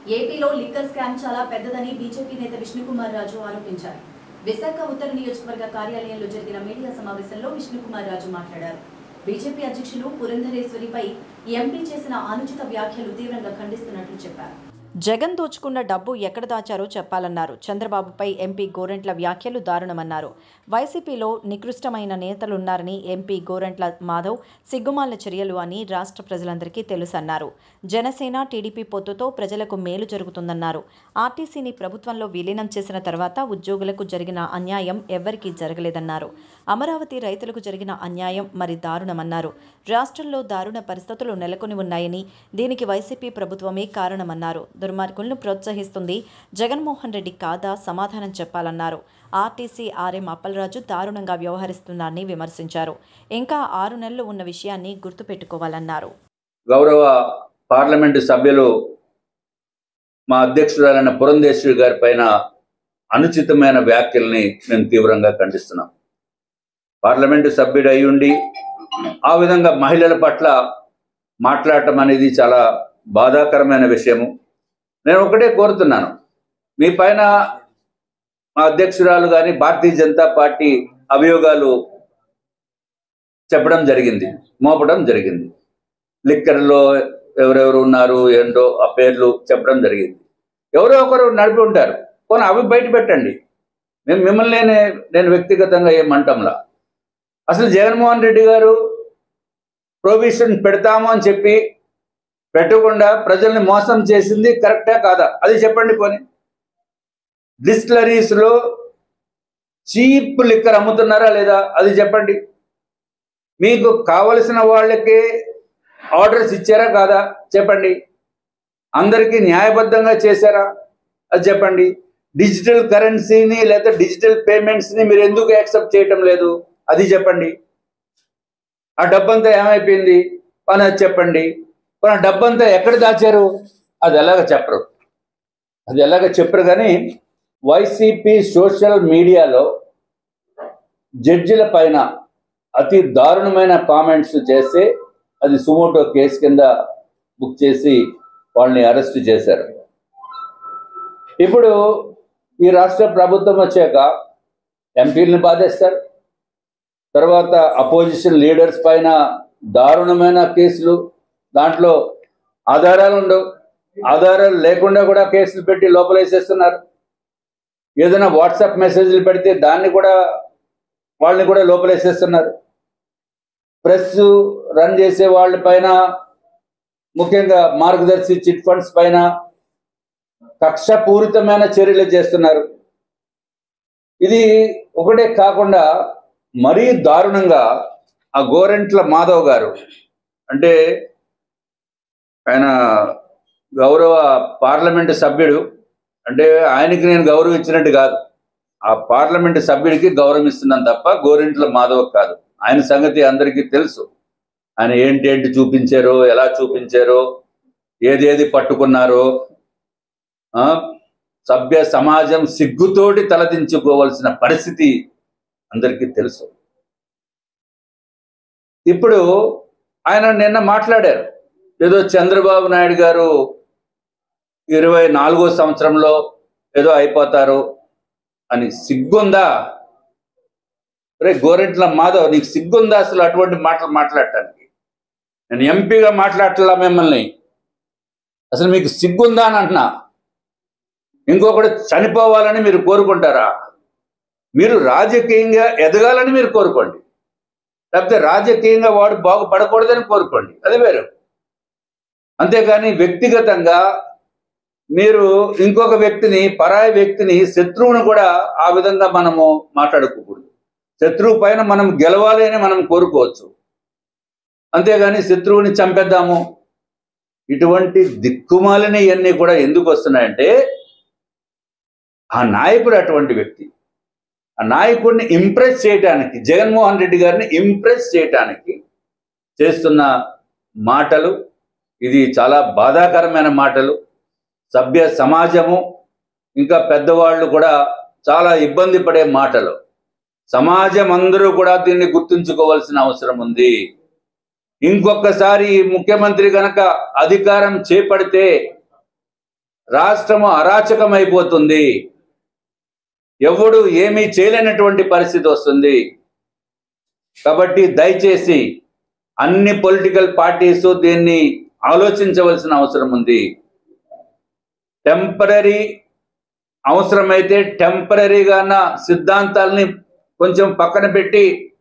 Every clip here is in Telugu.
ఏపీలో లిక్కర్ స్కామ్ చాలా పెద్దదని బీజేపీ నేత విష్ణుకుమార్ రాజు ఆరోపించారు. విశాఖ ఉత్తర నియోజకవర్గ కార్యాలయంలో జరిగిన మీడియా సమావేశంలో విష్ణుకుమార్ రాజు మాట్లాడారు. బీజేపీ అధ్యక్షులు పురంధరేశ్వరిపై ఎంపీ చేసిన అనుచిత వ్యాఖ్యలు తీవ్రంగా ఖండిస్తున్నట్లు చెప్పారు. జగన్ దోచుకున్న డబ్బు ఎక్కడ దాచారో చెప్పాలన్నారు. చంద్రబాబుపై ఎంపీ గోరంట్ల వ్యాఖ్యలు దారుణమన్నారు. వైసీపీలో నికృష్టమైన నేతలున్నారని ఎంపీ గోరంట్ల మాధవ్ సిగ్గుమాలిన చర్యలు అని రాష్ట్ర ప్రజలందరికీ తెలుసన్నారు. జనసేన టీడీపీ పొత్తుతో ప్రజలకు మేలు జరుగుతుందన్నారు. ఆర్టీసీని ప్రభుత్వంలో విలీనం చేసిన తర్వాత ఉద్యోగులకు జరిగిన అన్యాయం ఎవ్వరికీ జరగలేదన్నారు. అమరావతి రైతులకు జరిగిన అన్యాయం మరి దారుణమన్నారు. రాష్ట్రంలో దారుణ పరిస్థితులు నెలకొని ఉన్నాయని దీనికి వైసీపీ ప్రభుత్వమే కారణమన్నారు. దుర్మార్గులను ప్రోత్సహిస్తుంది జగన్మోహన్ రెడ్డి కాదా, సమాధానం చెప్పాలన్నారు. ఆర్టీసీ ఆర్ఎం అప్పలరాజు దారుణంగా వ్యవహరిస్తున్నారని విమర్శించారు. ఇంకా 6 నెలలు ఉన్న విషయాన్ని గుర్తుపెట్టుకోవాలన్నారు. గౌరవ పార్లమెంటు సభ్యులు మా అధ్యక్షురాలైన పురంధేశ్వరి గారి పైన అనుచితమైన వ్యాఖ్యల్ని మేము తీవ్రంగా ఖండిస్తున్నాం. పార్లమెంటు సభ్యుడు అయ్యుండి ఆ విధంగా మహిళల పట్ల మాట్లాడటం అనేది చాలా బాధాకరమైన విషయము. నేను ఒకటే కోరుతున్నాను, మీ పైన మా అధ్యక్షురాలు కానీ భారతీయ జనతా పార్టీ అభియోగాలు చెప్పడం జరిగింది, మోపడం జరిగింది. లిక్కర్లో ఎవరెవరు ఉన్నారు ఏంటో ఆ పేర్లు చెప్పడం జరిగింది. ఎవరో ఒకరు నడిపి ఉంటారు, పోనీ అవి బయట పెట్టండి. మిమ్మల్ని నేను వ్యక్తిగతంగా ఏమంటంలా. అసలు జగన్మోహన్ రెడ్డి గారు ప్రొవిషన్ పెడతాము అని చెప్పి పెట్టకుండా ప్రజల్ని మోసం చేసింది కరెక్టా కాదా అది చెప్పండి. పోనీ డిస్టిలరీస్లో చీప్ లిక్కర్ అమ్ముతున్నారా లేదా అది చెప్పండి. మీకు కావలసిన వాళ్ళకే ఆర్డర్స్ ఇచ్చారా కాదా చెప్పండి. అందరికీ న్యాయబద్ధంగా చేశారా అది చెప్పండి. డిజిటల్ కరెన్సీని లేదా డిజిటల్ పేమెంట్స్ని మీరు ఎందుకు యాక్సెప్ట్ చేయటం లేదు అది చెప్పండి. ఆ డబ్బంతా ఏమైపోయింది అని అది చెప్పండి. మన డబ్బంతా ఎక్కడ దాచారు అది ఎలాగ చెప్పరు. కానీ వైసీపీ సోషల్ మీడియాలో జడ్జిల పైన అతి దారుణమైన కామెంట్స్ చేస్తే అది సుమోటో కేసు కింద బుక్ చేసి వాళ్ళని అరెస్ట్ చేశారు. ఇప్పుడు ఈ రాష్ట్ర ప్రభుత్వం వచ్చాక ఎంపీలను బాధేస్తారు, తర్వాత అపోజిషన్ లీడర్స్ పైన దారుణమైన కేసులు, దాంట్లో ఆధారాలు ఉండవు, ఆధారాలు లేకుండా కూడా కేసులు పెట్టి లోపలేసేస్తున్నారు. ఏదైనా వాట్సాప్ మెసేజ్లు పెడితే వాళ్ళని కూడా లోపలేసేస్తున్నారు. ప్రెస్ రన్ చేసే వాళ్ళ పైన, ముఖ్యంగా మార్గదర్శి చిట్ ఫండ్స్ పైన కక్షపూరితమైన చర్యలు చేస్తున్నారు. ఇది ఒకటే కాకుండా మరీ దారుణంగా ఆ గోరంట్ల మాధవ్ గారు, అంటే ఆయన గౌరవ పార్లమెంటు సభ్యుడు, అంటే ఆయనకి నేను గౌరవం ఇచ్చినట్టు కాదు, ఆ పార్లమెంటు సభ్యుడికి గౌరవం ఇస్తున్నాను తప్ప గోరంట్ల మాధవ్ కాదు. ఆయన సంగతి అందరికీ తెలుసు. ఆయన ఏంటి చూపించారో, ఎలా చూపించారో, ఏదేది పట్టుకున్నారో సభ్య సమాజం సిగ్గుతోటి తలదించుకోవాల్సిన పరిస్థితి అందరికీ తెలుసు. ఇప్పుడు ఆయన నిన్న మాట్లాడారు, ఏదో చంద్రబాబు నాయుడు గారు 24వ సంవత్సరంలో ఏదో అయిపోతారు అని. సిగ్గుందా రే గోరంట్ల మాధవ్, నీకు సిగ్గుందా అసలు అటువంటి మాటలు మాట్లాడటానికి? నేను ఎంపీగా మాట్లాడట్లా మిమ్మల్ని, అసలు మీకు సిగ్గుందా అని అంటున్నా. ఇంకొకటి చనిపోవాలని మీరు కోరుకుంటారా? మీరు రాజకీయంగా ఎదగాలని మీరు కోరుకోండి, లేకపోతే రాజకీయంగా వాడు బాగుపడకూడదని కోరుకోండి, అది వేరు. అంతేగాని వ్యక్తిగతంగా మీరు ఇంకొక వ్యక్తిని, పరాయి వ్యక్తిని, శత్రువుని కూడా ఆ విధంగా మనము మాట్లాడుకోకూడదు. శత్రువు పైన మనం గెలవాలి అని మనం కోరుకోవచ్చు, అంతేగాని శత్రువుని చంపేద్దాము, ఇటువంటి దిక్కుమాలిన ఇవన్నీ కూడా ఎందుకు వస్తున్నాయంటే ఆ నాయకుడు అటువంటి వ్యక్తి. ఆ నాయకుడిని ఇంప్రెస్ చేయటానికి, జగన్మోహన్ రెడ్డి గారిని ఇంప్రెస్ చేయటానికి చేస్తున్న మాటలు, ఇది చాలా బాధాకరమైన మాటలు. సభ్య సమాజము ఇంకా పెద్దవాళ్ళు కూడా చాలా ఇబ్బంది పడే మాటలు. సమాజం అందరూ కూడా దీన్ని గుర్తుంచుకోవాల్సిన అవసరం ఉంది. ఇంకొకసారి ముఖ్యమంత్రి గనక అధికారం చేపడితే రాష్ట్రము అరాచకమైపోతుంది, ఎవడు ఏమీ చేయలేనటువంటి పరిస్థితి వస్తుంది. కాబట్టి దయచేసి అన్ని పొలిటికల్ పార్టీస్ దీన్ని ఆలోచించవలసిన అవసరం ఉంది. టెంపరీ అవసరమైతే టెంపరీగాన సిద్ధాంతాలని కొంచెం పక్కన పెట్టి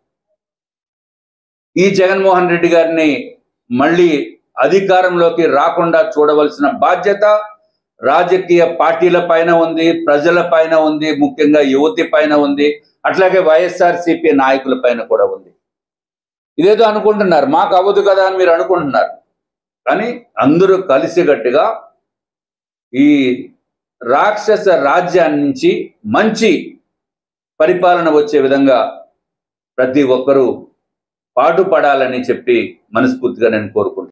ఈ జగన్మోహన్ రెడ్డి గారిని మళ్ళీ అధికారంలోకి రాకుండా చూడవలసిన బాధ్యత రాజకీయ పార్టీల పైన ఉంది, ప్రజల పైన ఉంది, ముఖ్యంగా యువతి పైన ఉంది, అట్లాగే వైఎస్ఆర్సీపీ నాయకుల పైన కూడా ఉంది. ఇదేదో అనుకుంటున్నారు మాకు అవ్వదు కదా అని మీరు అనుకుంటున్నారు, కానీ అందరూ కలిసికట్టుగా ఈ రాక్షస రాజ్యాన్ని నుంచి మంచి పరిపాలన వచ్చే విధంగా ప్రతి ఒక్కరూ పాటుపడాలని చెప్పి మనస్ఫూర్తిగా నేను కోరుకుంటున్నాను.